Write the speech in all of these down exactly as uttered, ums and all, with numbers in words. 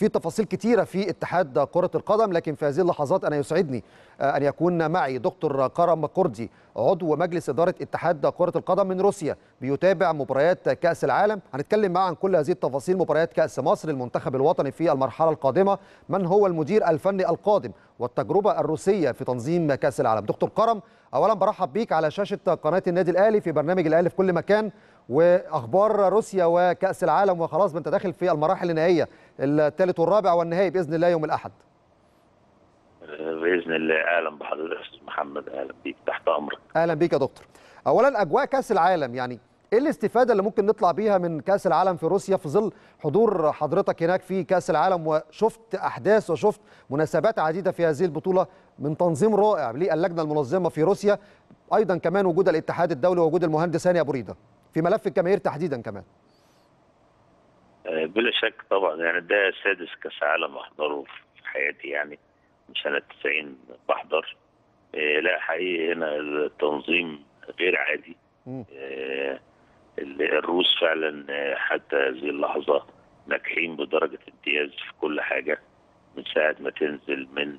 في تفاصيل كتيرة في اتحاد كرة القدم، لكن في هذه اللحظات أنا يسعدني أن يكون معي دكتور كرم كردي، عضو مجلس إدارة اتحاد كرة القدم من روسيا، بيتابع مباريات كأس العالم. هنتكلم معه عن كل هذه التفاصيل، مباريات كأس مصر، المنتخب الوطني في المرحلة القادمة، من هو المدير الفني القادم، والتجربة الروسية في تنظيم كأس العالم. دكتور كرم، أولا برحب بيك على شاشة قناة النادي الأهلي في برنامج الأهلي في كل مكان، واخبار روسيا وكاس العالم، وخلاص انت داخل في المراحل النهائيه، الثالث والرابع والنهائي باذن الله يوم الاحد. باذن الله. اهلا بحضرتك استاذ محمد، اهلا بيك، تحت امرك. اهلا بيك يا دكتور. اولا اجواء كاس العالم، يعني ايه الاستفاده اللي ممكن نطلع بيها من كاس العالم في روسيا في ظل حضور حضرتك هناك في كاس العالم، وشفت احداث وشفت مناسبات عديده في هذه البطوله من تنظيم رائع للجنه المنظمه في روسيا، ايضا كمان وجود الاتحاد الدولي ووجود المهندس هاني ابو ريده في ملف الجماهير تحديدا كمان. بلا شك طبعا، يعني ده سادس كاس عالم احضره في حياتي، يعني من سنه تسعين بحضر. لا حقيقي هنا التنظيم غير عادي. الروس فعلا حتى هذه اللحظه ناجحين بدرجه امتياز في كل حاجه، من ساعه ما تنزل من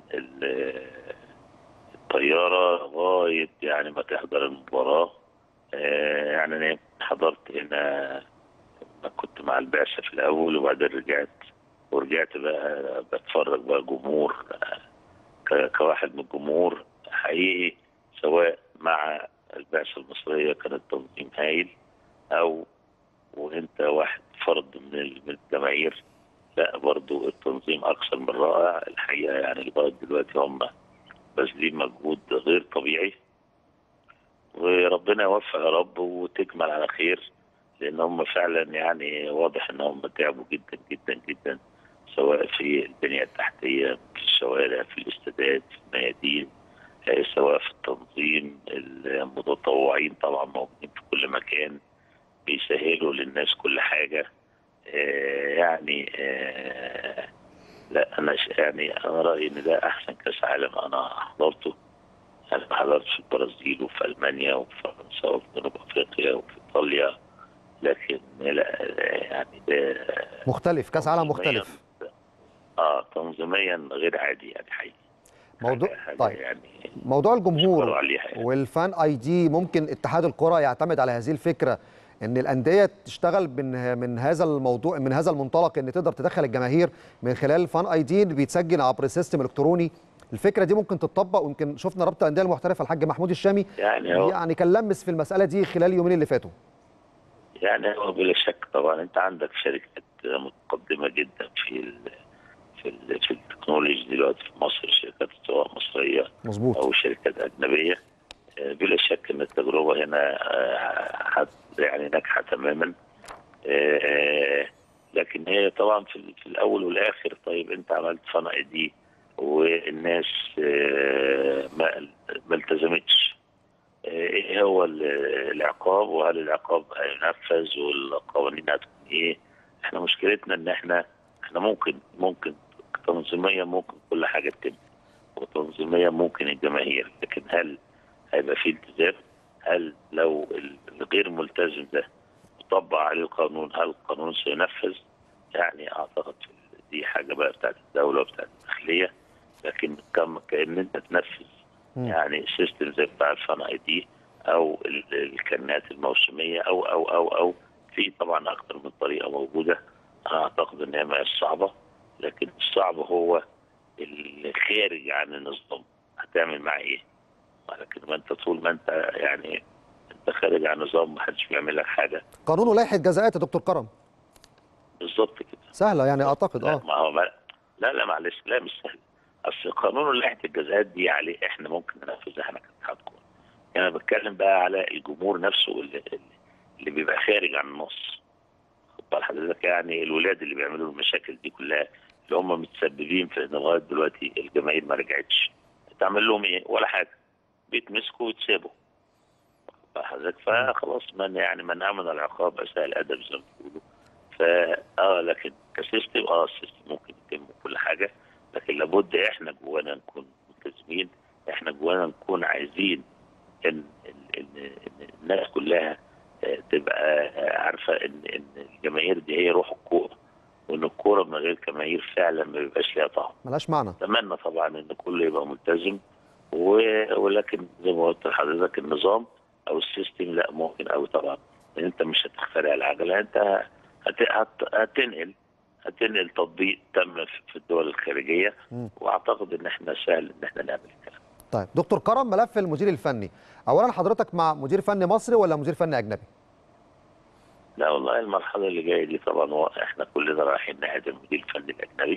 الطياره لغايه يعني ما تحضر المباراه. يعني انا حضرت هنا، كنت مع البعثه في الاول وبعدين رجعت ورجعت بقى بتفرج بقى جمهور، كواحد من الجمهور حقيقي، سواء مع البعثه المصريه كان التنظيم هايل، او وانت واحد فرد من الجماهير، لا برضو التنظيم اكثر من رائع الحقيقه. يعني لغايه دلوقتي هم باذلين مجهود غير طبيعي، وربنا يوفق يا رب وتكمل على خير، لان هم فعلا يعني واضح ان هم تعبوا جدا جدا جدا، سواء في البنيه التحتيه، في الشوارع، في الاستادات، في الميادين، سواء في التنظيم. المتطوعين طبعا موجودين في كل مكان بيسهلوا للناس كل حاجه. يعني لا انا يعني انا رايي ان ده احسن كاس عالم انا حضرته. انا ما حضرتش في البرازيل وفي المانيا وفي فرنسا وفي جنوب افريقيا وفي ايطاليا، لكن لا يعني ده مختلف، كاس عالم مختلف. اه تنظيميا غير عادي يعني حقيقي. موضوع حاجة طيب يعني موضوع الجمهور يعني. والفان اي دي، ممكن اتحاد الكره يعتمد على هذه الفكره ان الانديه تشتغل من من هذا الموضوع، من هذا المنطلق، ان تقدر تدخل الجماهير من خلال الفان اي دي اللي بيتسجل عبر سيستم الكتروني. الفكره دي ممكن تتطبق، ويمكن شفنا رابطه الانديه المحترفه الحاج محمود الشامي يعني هو يعني كان لمس في المساله دي خلال اليومين اللي فاتوا. يعني هو بلا شك طبعا انت عندك شركات متقدمه جدا في ال في ال في التكنولوجي دلوقتي في مصر، شركات سواء مصريه مظبوط او شركات اجنبيه. بلا شك ان التجربه هنا يعني ناجحه تماما. لكن هي طبعا في, في الاول والاخر، طيب انت عملت فان اي دي والناس ما ما التزمتش، ايه هو العقاب؟ وهل العقاب هينفذ؟ والقوانين هتكون ايه؟ احنا مشكلتنا ان احنا احنا ممكن ممكن تنظيميا ممكن كل حاجه تتم، وتنظيميا ممكن الجماهير، لكن هل هيبقى في التزام؟ هل لو الغير ملتزم ده يطبق عليه القانون، هل القانون سينفذ؟ يعني اعتقد دي حاجه بقى بتاعت الدوله وبتاعت الداخليه، لكن كان انت تنفذ يعني سيستم زي بتاع الفان اي دي او الكنات الموسميه او او او او في طبعا اكثر من طريقه موجوده. انا اعتقد ان هي مش صعبه، لكن الصعب هو اللي خارج عن النظام هتعمل معاه ايه؟ لكن ما انت طول ما انت يعني انت خارج عن النظام ما حدش بيعمل لك حاجه. قانون ولائحه جزاءات يا دكتور كرم. بالظبط كده. سهله يعني اعتقد. اه لا ما هو ما لا لا معلش، لا مش سهل. اصل قانون ولائحه الجزاءات دي عليه احنا ممكن ننفذها احنا كاتحاد كوره. يعني انا بتكلم بقى على الجمهور نفسه اللي, اللي بيبقى خارج عن النص. خد بال حضرتك، يعني الولاد اللي بيعملوا المشاكل دي كلها، اللي هم متسببين في ان لغايه دلوقتي الجماهير ما رجعتش، تعمل لهم ايه؟ ولا حاجه، بيتمسكوا ويتسابوا. حضرتك فخلاص، من يعني من امن العقاب اساء الادب زي ما بيقولوا. فا اه لكن كسيستم اه السيستم ممكن يتم كل حاجه، لكن لابد احنا جوانا نكون ملتزمين، احنا جوانا نكون عايزين ان, إن, إن, إن الناس كلها تبقى عارفه ان ان الجماهير دي هي روح الكوره، وان الكوره من غير جماهير فعلا ما بيبقاش ليها طعم. ملهاش معنى. اتمنى طبعا ان كله يبقى ملتزم، ولكن زي ما قلت لحضرتك النظام او السيستم لا ممكن قوي طبعا، ان انت مش هتخترع العجله، انت هت... هت... هتنقل هتنقل تطبيق تم في الدول الخارجيه، م. واعتقد ان احنا سهل ان احنا نعمل الكلام. طيب دكتور كرم، ملف المدير الفني، اولا حضرتك مع مدير فني مصري ولا مدير فني اجنبي؟ لا والله المرحله اللي جايه دي طبعا هو احنا كلنا رايحين ناحيه المدير الفني الاجنبي.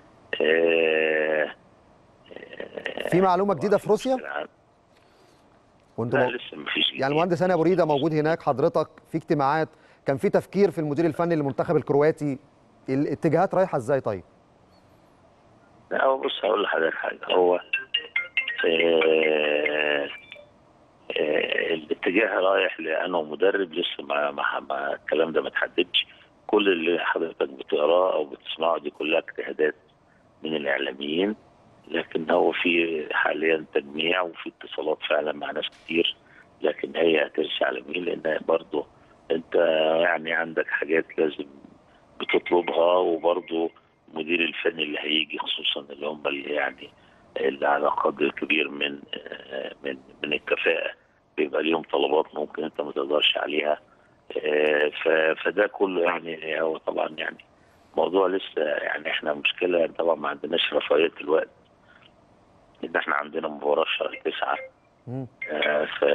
آه آه في معلومه جديده في روسيا؟ وانتم لا لسه مفيش جديد. يعني المهندس هاني ابو ريده موجود هناك، حضرتك في اجتماعات، كان في تفكير في المدير الفني للمنتخب الكرواتي، الاتجاهات رايحه ازاي طيب؟ لا هو بص هقول لحضرتك حاجه، هو آه آه الاتجاه رايح لانه مدرب لسه ما ما, ما الكلام ده ما اتحددش. كل اللي حضرتك بتقراه او بتسمعه دي كلها اجتهادات من الاعلاميين، لكن هو في حاليا تجميع وفي اتصالات فعلا مع ناس كتير، لكن هي هترجع على مين؟ لان برضه انت يعني عندك حاجات لازم بتطلبها، وبرضه المدير الفني اللي هيجي خصوصا اللي هم اللي يعني اللي على قدر كبير من من من الكفاءه بيبقى ليهم طلبات ممكن انت ما تقدرش عليها. فده كله يعني هو طبعا يعني موضوع لسه يعني احنا مشكله طبعا ما عندناش رفاهيه الوقت، ان احنا عندنا مباراه شهر تسعه. آه ف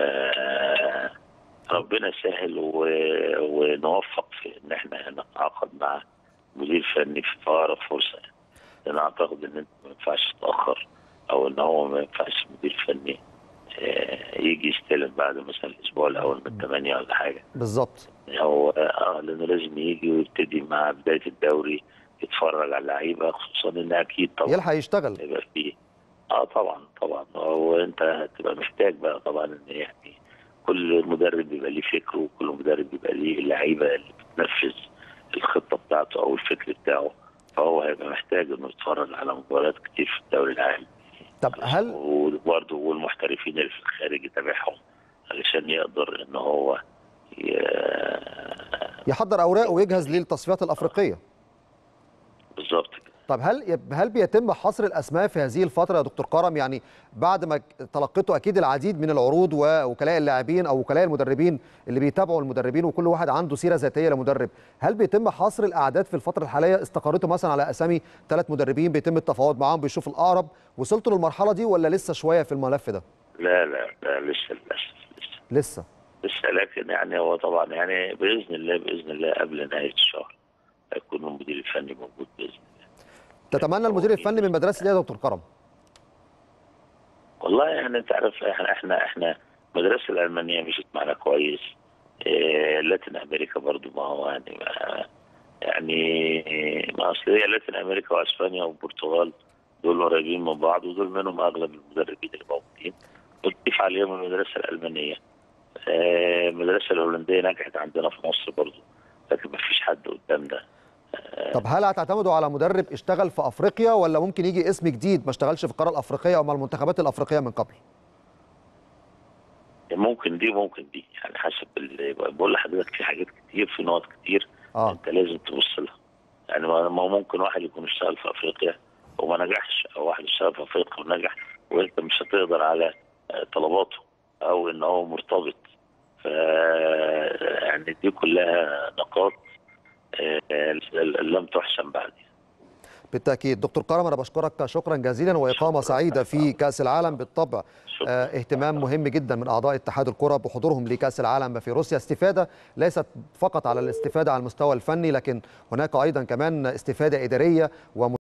ربنا يسهل ونوفق في ان احنا نتعاقد مع مدير فني في اقرب فرصه. انا اعتقد ان انت ما ينفعش تتاخر، او ان هو ما ينفعش مدير فني آه يجي يستلم بعد مثلا الاسبوع الاول من الثمانيه ولا حاجه. بالظبط. هو اه لانه لازم يجي ويبتدي مع بدايه الدوري يتفرج على اللعيبه، خصوصا ان اكيد طبعا يلحق يشتغل. يبقى فيه اه طبعا طبعا وانت هتبقى محتاج بقى طبعا ان يعني كل مدرب بيبقى ليه فكره، وكل مدرب بيبقى ليه اللعيبه اللي بتنفذ الخطه بتاعته او الفكر بتاعه، فهو هيبقى محتاج انه يتفرج على مباريات كتير في الدوري العام. طب هل وبرضه والمحترفين اللي في الخارج يتابعهم علشان يقدر ان هو يحضر اوراقه ويجهز للتصفيات الافريقيه. بالظبط. طب هل هل بيتم حصر الاسماء في هذه الفتره يا دكتور كرم؟ يعني بعد ما تلقيتوا اكيد العديد من العروض ووكلاء اللاعبين او وكلاء المدربين اللي بيتابعوا المدربين وكل واحد عنده سيره ذاتيه لمدرب، هل بيتم حصر الاعداد في الفتره الحاليه؟ استقريتوا مثلا على اسامي ثلاث مدربين بيتم التفاوض معاهم بيشوف الاقرب؟ وصلتوا للمرحله دي ولا لسه شويه في الملف ده؟ لا لا لا لسه للاسف لسه لسه لسه لكن يعني هو طبعا يعني باذن الله باذن الله قبل نهايه الشهر هيكون المدير الفني موجود باذن الله. تتمنى المدير الفني من مدرسه ايه يا دكتور كرم؟ والله يعني انت عارف احنا احنا احنا المدرسه الالمانيه مشيت معانا كويس. إيه لاتين امريكا برضو ما هو يعني ما يعني ما اصل هي لاتين امريكا واسبانيا والبرتغال دول قريبين من بعض، ودول منهم اغلب المدربين اللي موجودين، وتضيف عليهم المدرسه الالمانيه. إيه المدرسه الهولنديه نجحت عندنا في مصر برضو، لكن ما فيش حد قدامنا. طب هل هتعتمدوا على مدرب اشتغل في افريقيا ولا ممكن يجي اسم جديد ما اشتغلش في القاره الافريقيه او مع المنتخبات الافريقيه من قبل؟ ممكن دي ممكن دي يعني حسب اللي بقول لحضرتك، في حاجات كتير في نقط كتير آه. انت لازم تبص لها. يعني ما ممكن واحد يكون اشتغل في افريقيا وما نجحش، او واحد اشتغل في افريقيا ونجح وانت مش هتقدر على طلباته او ان هو مرتبط. ف يعني دي كلها نقاط لم تحسن بعد. بالتأكيد. دكتور كرم أنا بشكرك شكرا جزيلا، وإقامة سعيدة في كأس العالم بالطبع. اه اهتمام مهم جدا من أعضاء اتحاد الكرة بحضورهم لكأس العالم في روسيا، استفادة ليست فقط على الاستفادة على المستوى الفني، لكن هناك أيضا كمان استفادة إدارية و